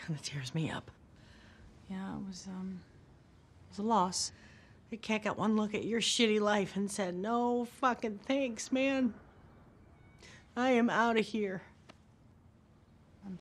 Kind of tears me up. Yeah, it was a loss. The cat got one look at your shitty life and said, no fucking thanks, man. I am out of here.